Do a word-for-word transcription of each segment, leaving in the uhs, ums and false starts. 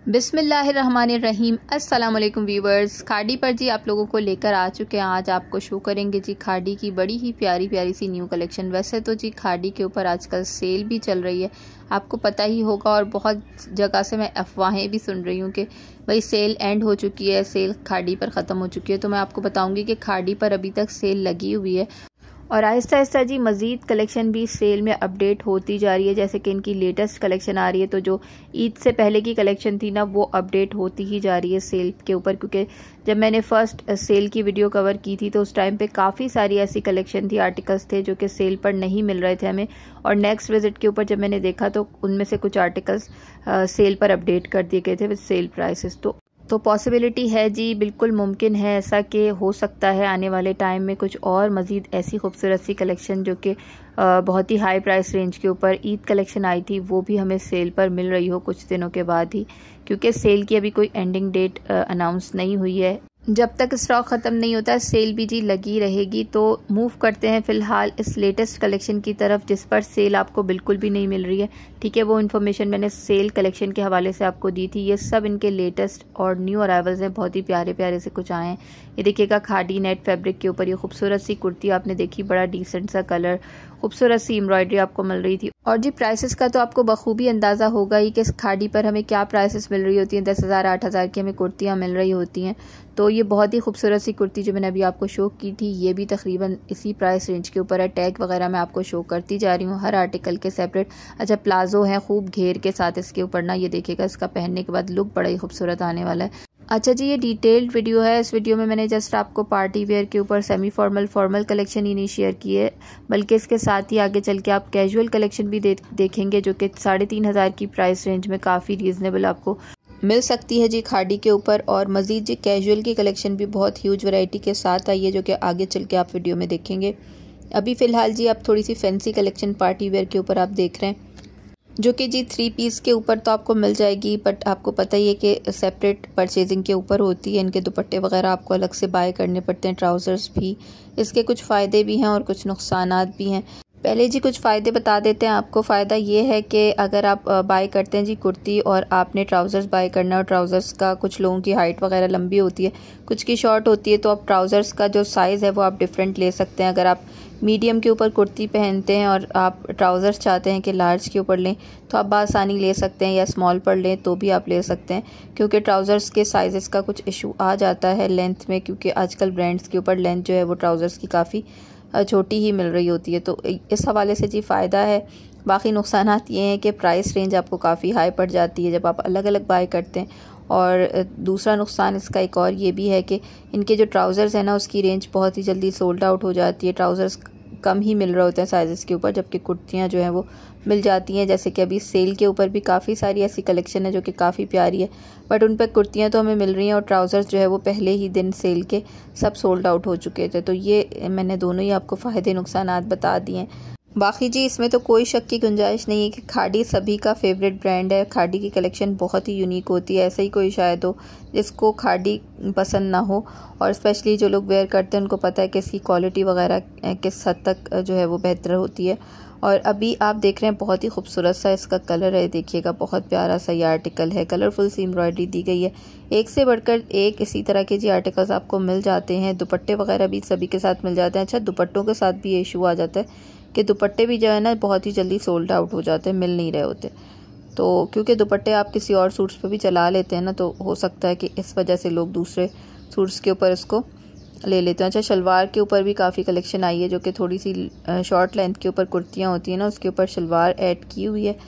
बिस्मिल्लाहिर्रहमानिर्रहीम। अस्सलाम वालेकुम व्यूवर्स। खाड़ी पर जी आप लोगों को लेकर आ चुके हैं। आज आपको शो करेंगे जी खाड़ी की बड़ी ही प्यारी प्यारी सी न्यू कलेक्शन। वैसे तो जी खाड़ी के ऊपर आजकल सेल भी चल रही है, आपको पता ही होगा, और बहुत जगह से मैं अफवाहें भी सुन रही हूँ कि भाई सेल एंड हो चुकी है, सेल खाड़ी पर ख़त्म हो चुकी है। तो मैं आपको बताऊँगी कि खाड़ी पर अभी तक सेल लगी हुई है और आहिस्ता आहिस्ता जी मज़ीद कलेक्शन भी सेल में अपडेट होती जा रही है। जैसे कि इनकी लेटेस्ट कलेक्शन आ रही है, तो जो ईद से पहले की कलेक्शन थी ना, वो अपडेट होती ही जा रही है सेल के ऊपर। क्योंकि जब मैंने फ़र्स्ट सेल की वीडियो कवर की थी तो उस टाइम पे काफ़ी सारी ऐसी कलेक्शन थी, आर्टिकल्स थे जो कि सेल पर नहीं मिल रहे थे हमें, और नेक्स्ट विज़िट के ऊपर जब मैंने देखा तो उनमें से कुछ आर्टिकल्स सेल पर अपडेट कर दिए गए थे विद सेल प्राइसेस। तो तो पॉसिबिलिटी है जी, बिल्कुल मुमकिन है ऐसा कि हो सकता है आने वाले टाइम में कुछ और मज़ीद ऐसी खूबसूरत सी कलेक्शन जो कि बहुत ही हाई प्राइस रेंज के ऊपर ईद कलेक्शन आई थी वो भी हमें सेल पर मिल रही हो कुछ दिनों के बाद ही। क्योंकि सेल की अभी कोई एंडिंग डेट अनाउंस नहीं हुई है, जब तक स्टॉक ख़त्म नहीं होता सेल भी जी लगी रहेगी। तो मूव करते हैं फ़िलहाल इस लेटेस्ट कलेक्शन की तरफ जिस पर सेल आपको बिल्कुल भी नहीं मिल रही है। ठीक है, वो इन्फॉर्मेशन मैंने सेल कलेक्शन के हवाले से आपको दी थी। ये सब इनके लेटेस्ट और न्यू अराइवल्स हैं, बहुत ही प्यारे प्यारे से कुछ आए हैं। ये देखिएगा खाड़ी नेट फैब्रिक के ऊपर ये खूबसूरत सी कुर्ती आपने देखी, बड़ा डिसेंट सा कलर, खूबसूरत सी एम्ब्रॉयडरी आपको मिल रही थी। और जी प्राइसेस का तो आपको बखूबी अंदाज़ा होगा ही कि खाड़ी पर हमें क्या प्राइसेस मिल रही होती हैं। दस हज़ार आठ हज़ार की हमें कुर्तियाँ मिल रही होती हैं। तो ये बहुत ही खूबसूरत सी कुर्ती जो मैंने अभी आपको शो की थी, ये भी तकरीबन इसी प्राइस रेंज के ऊपर है। टैग वगैरह मैं आपको शो करती जा रही हूँ हर आर्टिकल के सेपरेट। अच्छा, प्लाजो है खूब घेर के साथ इसके ऊपर ना, ये देखिएगा इसका पहनने के बाद लुक बड़ा ही खूबसूरत आने वाला है। अच्छा जी, ये डिटेल्ड वीडियो है। इस वीडियो में मैंने जस्ट आपको पार्टी वेयर के ऊपर सेमी फॉर्मल फॉर्मल कलेक्शन ही नहीं शेयर की है, बल्कि इसके साथ ही आगे चल के आप कैजुअल कलेक्शन भी दे, देखेंगे जो कि साढ़े तीन हज़ार की प्राइस रेंज में काफ़ी रीज़नेबल आपको मिल सकती है जी खाड़ी के ऊपर। और मज़ीद जी कैजुअल की कलेक्शन भी बहुत ह्यूज वैरायटी के साथ आई है जो कि आगे चल के आप वीडियो में देखेंगे। अभी फ़िलहाल जी आप थोड़ी सी फैंसी कलेक्शन पार्टी वेयर के ऊपर आप देख रहे हैं जो कि जी थ्री पीस के ऊपर तो आपको मिल जाएगी, बट आपको पता ही है कि सेपरेट परचेजिंग के ऊपर होती है। इनके दुपट्टे वगैरह आपको अलग से बाय करने पड़ते हैं, ट्राउज़र्स भी। इसके कुछ फ़ायदे भी हैं और कुछ नुकसानात भी हैं। पहले जी कुछ फ़ायदे बता देते हैं आपको। फ़ायदा ये है कि अगर आप बाय करते हैं जी कुर्ती और आपने ट्राउज़र्स बाय करना है, और ट्राउज़र्स का कुछ लोगों की हाइट वगैरह लंबी होती है, कुछ की शॉर्ट होती है, तो आप ट्राउज़र्स का जो साइज़ है वो आप डिफरेंट ले सकते हैं। अगर आप मीडियम के ऊपर कुर्ती पहनते हैं और आप ट्राउज़र्स चाहते हैं कि लार्ज के ऊपर लें तो आप बासानी ले सकते हैं, या स्मॉल पर लें तो भी आप ले सकते हैं। क्योंकि ट्राउज़र्स के साइज़ का कुछ इशू आ जाता है लेंथ में, क्योंकि आजकल ब्रांड्स के ऊपर लेंथ जो है वो ट्राउज़र्स की काफ़ी छोटी ही मिल रही होती है। तो इस हवाले से जी फ़ायदा है। बाकी नुकसानात ये हैं कि प्राइस रेंज आपको काफ़ी हाई पड़ जाती है जब आप अलग अलग बाय करते हैं। और दूसरा नुकसान इसका एक और ये भी है कि इनके जो ट्राउज़र्स हैं ना, उसकी रेंज बहुत ही जल्दी सोल्ड आउट हो जाती है। ट्राउज़र्स कम ही मिल रहे होते हैं साइज़ के ऊपर, जबकि कुर्तियाँ जो हैं वो मिल जाती हैं। जैसे कि अभी सेल के ऊपर भी काफ़ी सारी ऐसी कलेक्शन है जो कि काफ़ी प्यारी है, बट उन पर कुर्तियाँ तो हमें मिल रही हैं और ट्राउज़र्स जो है वो पहले ही दिन सेल के सब सोल्ड आउट हो चुके थे। तो ये मैंने दोनों ही आपको फ़ायदे नुकसानात बता दिए हैं। बाकी जी इसमें तो कोई शक की गुंजाइश नहीं है कि खाड़ी सभी का फेवरेट ब्रांड है। खाड़ी की कलेक्शन बहुत ही यूनिक होती है, ऐसा ही कोई शायद हो जिसको खाड़ी पसंद ना हो। और स्पेशली जो लोग वेयर करते हैं उनको पता है कि इसकी क्वालिटी वगैरह किस हद तक जो है वो बेहतर होती है। और अभी आप देख रहे हैं बहुत ही खूबसूरत सा इसका कलर है, देखिएगा बहुत प्यारा सा ये आर्टिकल है, कलरफुल सी एम्ब्रॉयडरी दी गई है। एक से बढ़कर एक इसी तरह के जी आर्टिकल्स आपको मिल जाते हैं। दुपट्टे वगैरह भी सभी के साथ मिल जाते हैं। अच्छा, दुपट्टों के साथ भी ये इशू आ जाता है कि दुपट्टे भी जो है ना बहुत ही जल्दी सोल्ड आउट हो जाते हैं, मिल नहीं रहे होते। तो क्योंकि दुपट्टे आप किसी और सूट्स पे भी चला लेते हैं ना, तो हो सकता है कि इस वजह से लोग दूसरे सूट्स के ऊपर इसको ले लेते हैं। अच्छा, शलवार के ऊपर भी काफ़ी कलेक्शन आई है जो कि थोड़ी सी शॉर्ट लेंथ के ऊपर कुर्तियाँ होती हैं ना, उसके ऊपर शलवार ऐड की हुई है।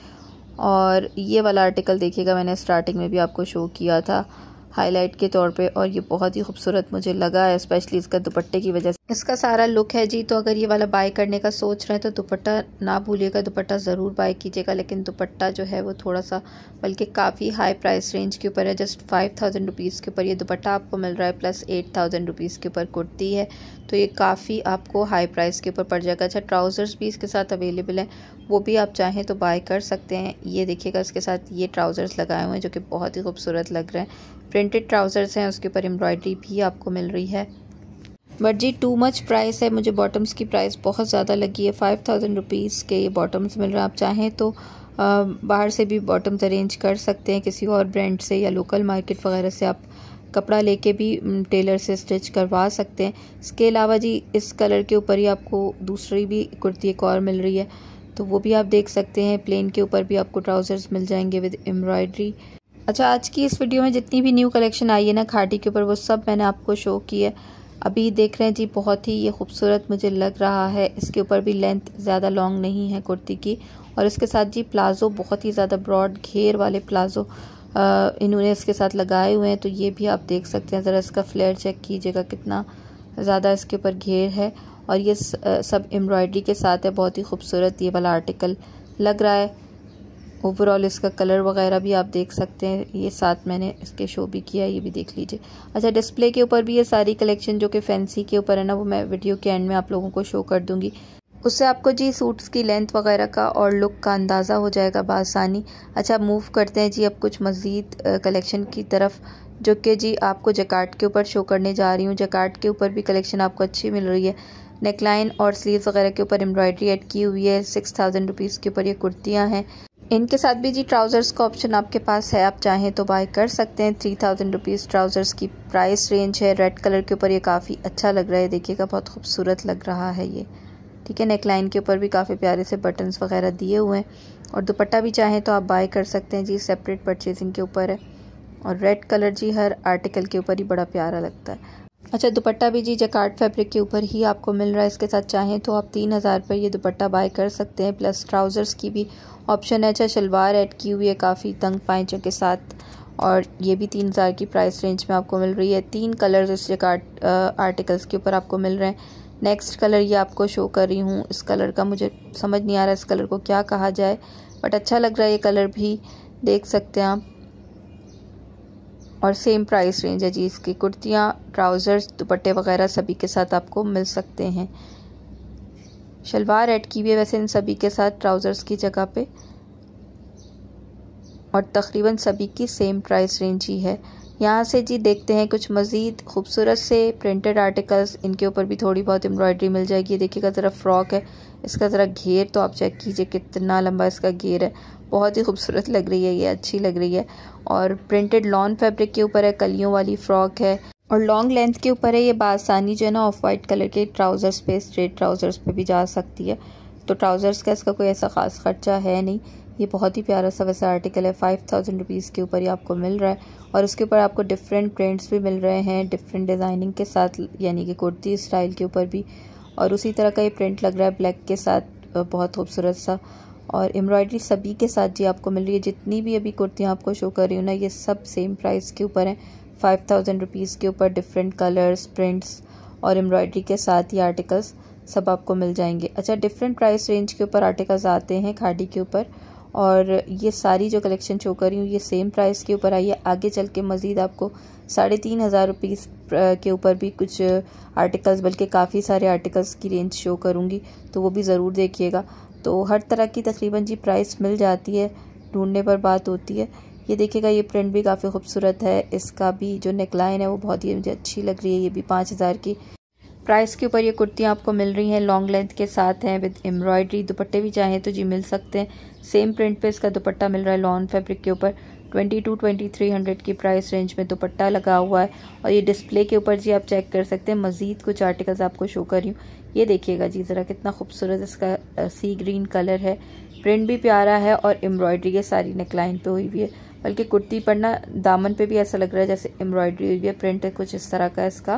और ये वाला आर्टिकल देखिएगा, मैंने स्टार्टिंग में भी आपको शो किया था हाईलाइट के तौर पे, और ये बहुत ही खूबसूरत मुझे लगा है, स्पेशली इसका दुपट्टे की वजह से। इसका सारा लुक है जी। तो अगर ये वाला बाय करने का सोच रहे हैं तो दुपट्टा ना भूलिएगा, दुपट्टा ज़रूर बाय कीजिएगा। लेकिन दुपट्टा जो है वो थोड़ा सा, बल्कि काफ़ी हाई प्राइस रेंज के ऊपर है। जस्ट फाइव थाउजेंड रुपीज़ के ऊपर ये दुपट्टा आपको मिल रहा है, प्लस एट थाउजेंड रुपीज़ के ऊपर कुर्ती है। तो ये काफ़ी आपको हाई प्राइस के ऊपर पड़ जाएगा। अच्छा, ट्राउज़र्स भी इसके साथ अवेलेबल हैं, वो भी आप चाहें तो बाय कर सकते हैं। ये देखिएगा इसके साथ ये ट्राउज़र्स लगाए हुए हैं जो कि बहुत ही खूबसूरत लग रहे हैं। प्रिंटेड ट्राउज़र्स हैं, उसके ऊपर एम्ब्रॉयडरी भी आपको मिल रही है। बट जी टू मच प्राइस है, मुझे बॉटम्स की प्राइस बहुत ज़्यादा लगी है। फाइव थाउजेंड रुपीज़ के ये बॉटम्स मिल रहे हैं। आप चाहें तो बाहर से भी बॉटम्स अरेंज कर सकते हैं किसी और ब्रांड से, या लोकल मार्केट वगैरह से आप कपड़ा लेके भी टेलर से स्टिच करवा सकते हैं। इसके अलावा जी इस कलर के ऊपर ही आपको दूसरी भी कुर्ती एक और मिल रही है, तो वो भी आप देख सकते हैं। प्लेन के ऊपर भी आपको ट्राउज़र्स मिल जाएंगे विद एम्ब्रॉयडरी। अच्छा, आज की इस वीडियो में जितनी भी न्यू कलेक्शन आई है ना खादी के ऊपर, वो सब मैंने आपको शो की है। अभी देख रहे हैं जी, बहुत ही ये खूबसूरत मुझे लग रहा है। इसके ऊपर भी लेंथ ज़्यादा लॉन्ग नहीं है कुर्ती की, और इसके साथ जी प्लाज़ो बहुत ही ज़्यादा ब्रॉड घेर वाले प्लाज़ो इन्होंने इसके साथ लगाए हुए हैं, तो ये भी आप देख सकते हैं। ज़रा इसका फ्लेयर चेक कीजिएगा, कितना ज़्यादा इसके ऊपर घेर है, और ये सब एम्ब्रॉयडरी के साथ है। बहुत ही खूबसूरत ये वाला आर्टिकल लग रहा है। ओवरऑल इसका कलर वगैरह भी आप देख सकते हैं, ये साथ मैंने इसके शो भी किया है, ये भी देख लीजिए। अच्छा, डिस्प्ले के ऊपर भी ये सारी कलेक्शन जो कि फैंसी के ऊपर है ना, वो मैं वीडियो के एंड में आप लोगों को शो कर दूंगी। उससे आपको जी सूट्स की लेंथ वगैरह का और लुक का अंदाज़ा हो जाएगा बआसानी। अच्छा, मूव करते हैं जी अब कुछ मज़ीद कलेक्शन की तरफ, जो कि जी आपको जकार्ड के ऊपर शो करने जा रही हूँ। जकार्ड के ऊपर भी कलेक्शन आपको अच्छी मिल रही है। नेकलाइन और स्लीव्स वगैरह के ऊपर एम्ब्रॉयडरी ऐड की हुई है। सिक्स थाउजेंड रुपीज़ के ऊपर ये कुर्तियाँ हैं। इनके साथ भी जी ट्राउज़र्स का ऑप्शन आपके पास है, आप चाहें तो बाय कर सकते हैं। थ्री थाउजेंड रुपीज़ ट्राउज़र्स की प्राइस रेंज है। रेड कलर के ऊपर ये काफ़ी अच्छा लग रहा है, देखिएगा बहुत खूबसूरत लग रहा है ये, ठीक है। नेकलाइन के ऊपर भी काफ़ी प्यारे से बटन्स वगैरह दिए हुए हैं, और दुपट्टा भी चाहें तो आप बाय कर सकते हैं जी, सेपरेट परचेजिंग के ऊपर है। और रेड कलर जी हर आर्टिकल के ऊपर ही बड़ा प्यारा लगता है। अच्छा, दुपट्टा भी जी जकार्ड फैब्रिक के ऊपर ही आपको मिल रहा है। इसके साथ चाहें तो आप तीन हज़ार पर ये दुपट्टा बाय कर सकते हैं, प्लस ट्राउज़र्स की भी ऑप्शन है। अच्छा, शलवार ऐड की हुई है काफ़ी तंग पाइचों के साथ, और ये भी तीन हज़ार की प्राइस रेंज में आपको मिल रही है। तीन कलर्स इस जकार्ड आर्टिकल्स के ऊपर आपको मिल रहे हैं। नेक्स्ट कलर ये आपको शो कर रही हूँ। इस कलर का मुझे समझ नहीं आ रहा इस कलर को क्या कहा जाए, बट अच्छा लग रहा है ये कलर भी, देख सकते हैं आप। और सेम प्राइस रेंज है जी इसकी। कुर्तियाँ, ट्राउज़र्स, दुपट्टे वगैरह सभी के साथ आपको मिल सकते हैं। शलवार ऐड की हुई है वैसे इन सभी के साथ ट्राउज़र्स की जगह पे, और तकरीबन सभी की सेम प्राइस रेंज ही है। यहाँ से जी देखते हैं कुछ मज़ीद खूबसूरत से प्रिंटेड आर्टिकल्स। इनके ऊपर भी थोड़ी बहुत एम्ब्रॉयडरी मिल जाएगी। देखिएगा ज़रा फ्रॉक है, इसका ज़रा घेर तो आप चेक कीजिए, कितना लंबा इसका घेर है। बहुत ही खूबसूरत लग रही है ये, अच्छी लग रही है। और प्रिंटेड लॉन फैब्रिक के ऊपर है, कलियों वाली फ्रॉक है, और लॉन्ग लेंथ के ऊपर है। ये बासानी जो है ना ऑफ वाइट कलर के ट्राउज़र्स पे, स्ट्रेट ट्राउज़र्स पे भी जा सकती है। तो ट्राउज़र्स का इसका कोई ऐसा ख़ास खर्चा है नहीं। ये बहुत ही प्यारा सा वैसा आर्टिकल है। फाइव थाउजेंड रुपीज़ के ऊपर ये आपको मिल रहा है, और उसके ऊपर आपको डिफरेंट प्रिंट्स भी मिल रहे हैं, डिफरेंट डिज़ाइनिंग के साथ, यानी कि कुर्ती स्टाइल के ऊपर भी। और उसी तरह का ये प्रिंट लग रहा है ब्लैक के साथ, बहुत खूबसूरत सा। और एम्ब्रॉयडरी सभी के साथ जी आपको मिल रही है। जितनी भी अभी कुर्तियाँ आपको शो कर रही हूँ ना, ये सब सेम प्राइस के ऊपर हैं। फाइव थाउजेंड रुपीज़ के ऊपर डिफरेंट कलर्स, प्रिंट्स और एम्ब्रॉयडरी के साथ ये आर्टिकल्स सब आपको मिल जाएंगे। अच्छा, डिफरेंट प्राइस रेंज के ऊपर आर्टिकल्स आते हैं खादी के ऊपर, और ये सारी जो कलेक्शन शो कर रही हूँ ये सेम प्राइस के ऊपर आई है। आगे चल के मज़ीद आपको साढ़े तीन हज़ार रुपीज़ के ऊपर भी कुछ आर्टिकल्स, बल्कि काफ़ी सारे आर्टिकल्स की रेंज शो करूँगी, तो वो भी ज़रूर देखिएगा। तो हर तरह की तकरीबन जी प्राइस मिल जाती है, ढूंढने पर बात होती है। ये देखिएगा, ये प्रिंट भी काफ़ी खूबसूरत है। इसका भी जो नेकलाइन है वो बहुत ही मुझे अच्छी लग रही है। ये भी पाँच हज़ार की प्राइस के ऊपर ये कुर्तियाँ आपको मिल रही हैं, लॉन्ग लेंथ के साथ हैं विद एम्ब्रॉयडरी। दुपट्टे भी चाहें तो जी मिल सकते हैं। सेम प्रिंट पे इसका दुपट्टा मिल रहा है लॉन फैब्रिक के ऊपर। Twenty two twenty three hundred की प्राइस रेंज में दुपट्टा लगा हुआ है। और ये डिस्प्ले के ऊपर जी आप चेक कर सकते हैं। मज़ीद कुछ आर्टिकल्स आपको शो कर रही हूँ। ये देखिएगा जी ज़रा, कितना खूबसूरत इसका सी ग्रीन कलर है। प्रिंट भी प्यारा है, और एम्ब्रॉयडरी ये सारी नेकलाइन पे हुई हुई है, बल्कि कुर्ती पर ना दामन पे भी ऐसा लग रहा है जैसे एम्ब्रॉयडरी हुई है। प्रिंट है कुछ इस तरह का इसका।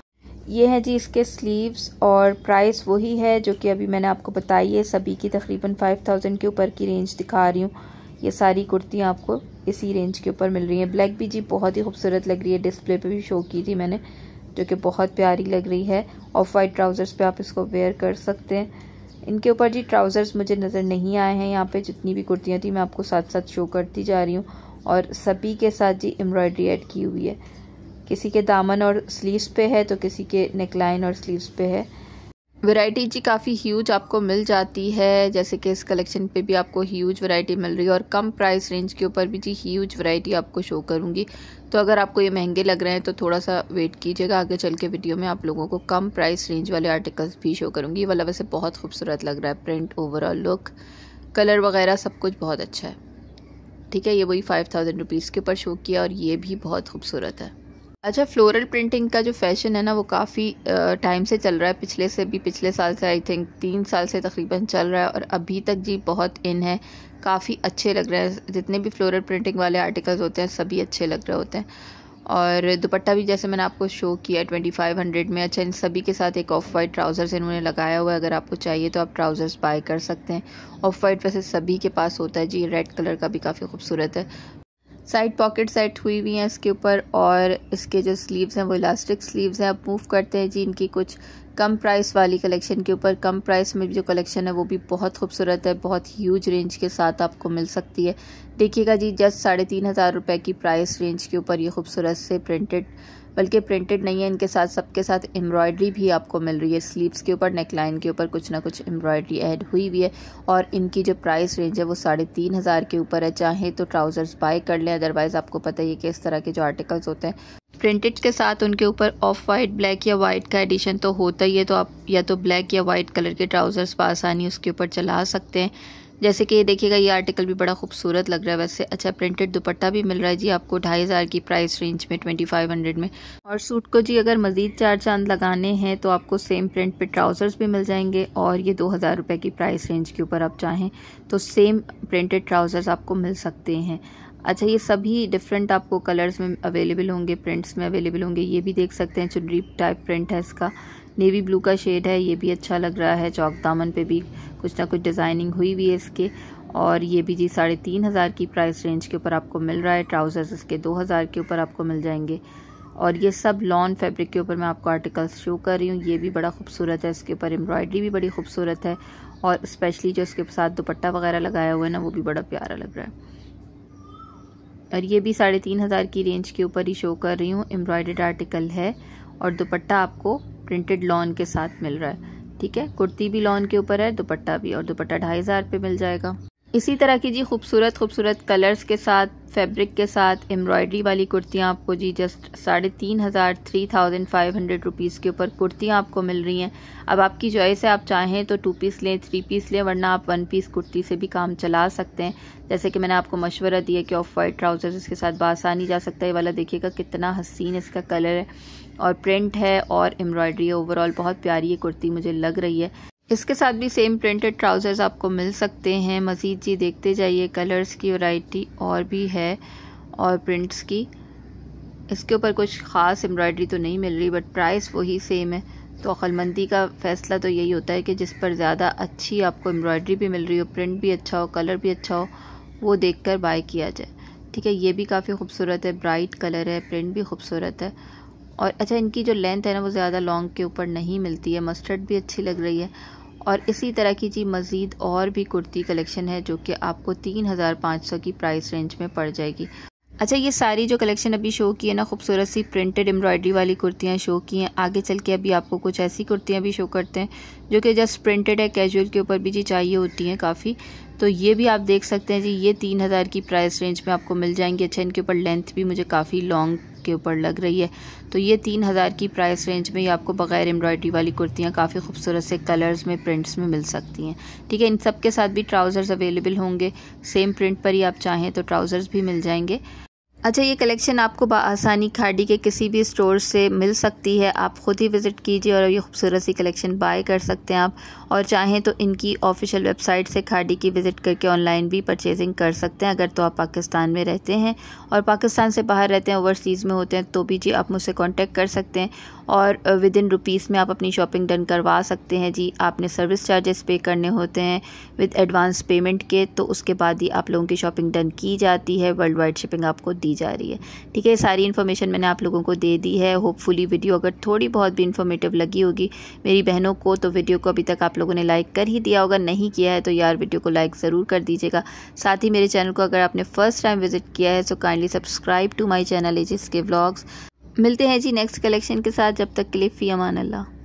ये है जी इसके स्लीव्स, और प्राइस वही है जो कि अभी मैंने आपको बताई है। सभी की तकरीबन फाइव थाउजेंड के ऊपर की रेंज दिखा रही हूँ। ये सारी कुर्तियाँ आपको इसी रेंज के ऊपर मिल रही हैं। ब्लैक भी जी बहुत ही खूबसूरत लग रही है, डिस्प्ले पे भी शो की थी मैंने, जो कि बहुत प्यारी लग रही है। ऑफ वाइट ट्राउज़र्स पे आप इसको वेयर कर सकते हैं। इनके ऊपर जी ट्राउज़र्स मुझे नज़र नहीं आए हैं। यहाँ पे जितनी भी कुर्तियाँ थी मैं आपको साथ साथ शो करती जा रही हूँ, और सभी के साथ जी एम्ब्रॉयडरी ऐड की हुई है। किसी के दामन और स्लीव्स पे है, तो किसी के नेकलाइन और स्लीव्स पे है। वैरायटी जी काफ़ी ह्यूज आपको मिल जाती है, जैसे कि इस कलेक्शन पे भी आपको ह्यूज वैरायटी मिल रही है, और कम प्राइस रेंज के ऊपर भी जी ह्यूज वैरायटी आपको शो करूँगी। तो अगर आपको ये महंगे लग रहे हैं तो थोड़ा सा वेट कीजिएगा, आगे चल के वीडियो में आप लोगों को कम प्राइस रेंज वाले आर्टिकल्स भी शो करूँगी। ये वाला वैसे बहुत खूबसूरत लग रहा है, प्रिंट, ओवरऑल लुक कलर वगैरह सब कुछ बहुत अच्छा है। ठीक है, ये वही फाइव थाउजेंड रुपीज़ के ऊपर शो किया और ये भी बहुत खूबसूरत है। अच्छा, फ्लोरल प्रिंटिंग का जो फैशन है ना वो काफ़ी टाइम से चल रहा है, पिछले से भी पिछले साल से आई थिंक तीन साल से तकरीबन चल रहा है और अभी तक जी बहुत इन है, काफ़ी अच्छे लग रहे हैं। जितने भी फ्लोरल प्रिंटिंग वाले आर्टिकल्स होते हैं सभी अच्छे लग रहे होते हैं। और दुपट्टा भी जैसे मैंने आपको शो किया ट्वेंटी फाइव हंड्रेड में। अच्छा, इन सभी के साथ एक ऑफ वाइट ट्राउज़र्स इन्होंने लगाया हुआ है, अगर आपको चाहिए तो आप ट्राउज़र्स बाय कर सकते हैं। ऑफ वाइट वैसे सभी के पास होता है जी, रेड कलर का भी काफ़ी खूबसूरत है। साइड पॉकेट सेट हुई हुई हैं इसके ऊपर और इसके जो स्लीव्स हैं वो इलास्टिक स्लीव्स हैं। अब मूव करते हैं जी इनकी कुछ कम प्राइस वाली कलेक्शन के ऊपर। कम प्राइस में भी जो कलेक्शन है वो भी बहुत खूबसूरत है, बहुत ह्यूज रेंज के साथ आपको मिल सकती है। देखिएगा जी, जस्ट साढ़े तीन हज़ार रुपये की प्राइस रेंज के ऊपर ये खूबसूरत से प्रिंटेड, बल्कि प्रिंटेड नहीं है, इनके साथ सबके साथ एम्ब्रॉयडरी भी आपको मिल रही है। स्लीव्स के ऊपर, नेकलाइन के ऊपर कुछ ना कुछ एम्ब्रॉयडरी ऐड हुई हुई है और इनकी जो प्राइस रेंज है वो साढ़े तीन हज़ार के ऊपर है। चाहे तो ट्राउज़र्स बाय कर लें, अदरवाइज़ आपको पता ही है कि इस तरह के जो आर्टिकल्स होते हैं प्रिंटेड के साथ उनके ऊपर ऑफ वाइट, ब्लैक या वाइट का एडिशन तो होता ही है, तो आप या तो ब्लैक या वाइट कलर के ट्राउज़र्स आसानी उसके ऊपर चला सकते हैं। जैसे कि ये देखिएगा, ये आर्टिकल भी बड़ा खूबसूरत लग रहा है वैसे। अच्छा, प्रिंटेड दुपट्टा भी मिल रहा है जी आपको ढाई हज़ार की प्राइस रेंज में, ट्वेंटी फाइव हंड्रेड में। और सूट को जी अगर मज़ीद चार चांद लगाने हैं तो आपको सेम प्रिंट पे ट्राउज़र्स भी मिल जाएंगे और ये दो हज़ार रुपये की प्राइस रेंज के ऊपर आप चाहें तो सेम प्रिंटेड ट्राउज़र्स आपको मिल सकते हैं। अच्छा, ये सभी डिफरेंट आपको कलर्स में अवेलेबल होंगे, प्रिंट्स में अवेलेबल होंगे। ये भी देख सकते हैं, चुनरी टाइप प्रिंट है इसका, नेवी ब्लू का शेड है, ये भी अच्छा लग रहा है। चौक दामन पे भी कुछ ना कुछ डिज़ाइनिंग हुई हुई है इसके। और ये भी जी साढ़े तीन हज़ार की प्राइस रेंज के ऊपर आपको मिल रहा है। ट्राउज़र्स इसके दो हज़ार के ऊपर आपको मिल जाएंगे। और ये सब लॉन फैब्रिक के ऊपर मैं आपको आर्टिकल्स शो कर रही हूँ। ये भी बड़ा खूबसूरत है, इसके ऊपर एम्ब्रॉयडरी भी बड़ी खूबसूरत है और स्पेशली जो इसके साथ दुपट्टा वगैरह लगाया हुआ है ना वो भी बड़ा प्यारा लग रहा है। और ये भी साढ़े तीन हज़ार की रेंज के ऊपर ही शो कर रही हूँ। एम्ब्रॉयडर्ड आर्टिकल है और दुपट्टा आपको प्रिंटेड लॉन के साथ मिल रहा है। ठीक है, कुर्ती भी लॉन के ऊपर है, दुपट्टा भी, और दुपट्टा ढाई हज़ार पे मिल जाएगा। इसी तरह की जी खूबसूरत खूबसूरत कलर्स के साथ, फैब्रिक के साथ एम्ब्रॉयडरी वाली कुर्तियाँ आपको जी जस्ट साढ़े तीन हज़ार three thousand five hundred rupees के ऊपर कुर्तियाँ आपको मिल रही हैं। अब आपकी चॉइस है, आप चाहें तो टू पीस लें, थ्री पीस लें, वरना आप वन पीस कुर्ती से भी काम चला सकते हैं। जैसे कि मैंने आपको मशवरा दिया कि ऑफ वाइट ट्राउज़र्स इसके साथ बासानी जा सकता है। ये वाला देखिएगा कितना हसीन इसका कलर है और प्रिंट है और एम्ब्रॉयडरी है। ओवरऑल बहुत प्यारी ये कुर्ती मुझे लग रही है। इसके साथ भी सेम प्रिंटेड ट्राउज़र्स आपको मिल सकते हैं। मज़ीद जी देखते जाइए, कलर्स की वैरायटी और भी है और प्रिंट्स की। इसके ऊपर कुछ ख़ास एम्ब्रॉयडरी तो नहीं मिल रही, बट प्राइस वही सेम है। तो अक्लमंदी का फ़ैसला तो यही होता है कि जिस पर ज़्यादा अच्छी आपको एम्ब्रॉयडरी भी मिल रही हो, प्रिंट भी अच्छा हो, कलर भी अच्छा हो, वो देख कर बाय किया जाए। ठीक है, ये भी काफ़ी खूबसूरत है, ब्राइट कलर है, प्रिंट भी खूबसूरत है। और अच्छा, इनकी जो लेंथ है ना वो ज़्यादा लॉन्ग के ऊपर नहीं मिलती है। मस्टर्ड भी अच्छी लग रही है। और इसी तरह की जी मज़ीद और भी कुर्ती कलेक्शन है जो कि आपको तीन हज़ार पाँच सौ की प्राइस रेंज में पड़ जाएगी। अच्छा, ये सारी जो कलेक्शन अभी शो की है ना, खूबसूरत सी प्रिंटेड एम्ब्रॉयडरी वाली कुर्तियाँ शो की हैं। आगे चल के अभी आपको कुछ ऐसी कुर्तियाँ भी शो करते हैं जो कि जस्ट प्रिंटेड है, कैजुअल के ऊपर भी जी चाहिए होती हैं काफ़ी। तो ये भी आप देख सकते हैं जी, ये तीन हज़ार की प्राइस रेंज में आपको मिल जाएंगी। अच्छा, इनके ऊपर लेंथ भी मुझे काफ़ी लॉन्ग के ऊपर लग रही है। तो ये तीन हज़ार की प्राइस रेंज में ही आपको बग़ैर एम्ब्रॉयडरी वाली कुर्तियाँ काफ़ी खूबसूरत से कलर्स में, प्रिंट्स में मिल सकती हैं। ठीक है, इन सब के साथ भी ट्राउज़र्स अवेलेबल होंगे। सेम प्रिंट पर ही आप चाहें तो ट्राउज़र्स भी मिल जाएंगे। अच्छा, ये कलेक्शन आपको बआसानी खाड़ी के किसी भी स्टोर से मिल सकती है। आप ख़ुद ही विज़िट कीजिए और ये खूबसूरत सी कलेक्शन बाय कर सकते हैं आप। और चाहें तो इनकी ऑफिशियल वेबसाइट से खाड़ी की विज़िट करके ऑनलाइन भी परचेजिंग कर सकते हैं। अगर तो आप पाकिस्तान में रहते हैं और पाकिस्तान से बाहर रहते हैं, ओवरसीज़ में होते हैं, तो भी जी आप मुझसे कॉन्टेक्ट कर सकते हैं और विद इन रुपीज़ में आप अपनी शॉपिंग डन करवा सकते हैं जी। आपने सर्विस चार्जेस पे करने होते हैं विद एडवांस पेमेंट के, तो उसके बाद ही आप लोगों की शॉपिंग डन की जाती है। वर्ल्ड वाइड शिपिंग आपको दी जा रही है। ठीक है, सारी इन्फॉर्मेशन मैंने आप लोगों को दे दी है। होपफुली वीडियो अगर थोड़ी बहुत भी इन्फॉर्मेटिव लगी होगी मेरी बहनों को, तो वीडियो को अभी तक आप लोगों ने लाइक कर ही दिया होगा। नहीं किया है तो यार वीडियो को लाइक ज़रूर कर दीजिएगा। साथ ही मेरे चैनल को अगर आपने फ़र्स्ट टाइम विज़िट किया है तो kindly subscribe to my channel एजिस के व्लॉग्स। मिलते हैं जी नेक्स्ट कलेक्शन के साथ, जब तक के लिए फ़ी अमान अल्लाह।